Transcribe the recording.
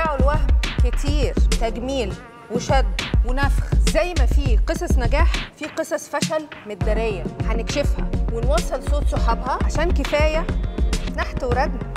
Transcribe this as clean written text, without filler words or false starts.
تفاعل وهم كتير، تجميل وشد ونفخ. زي ما في قصص نجاح في قصص فشل متدارية، هنكشفها ونوصل صوت صحابها عشان كفاية نحت وردم.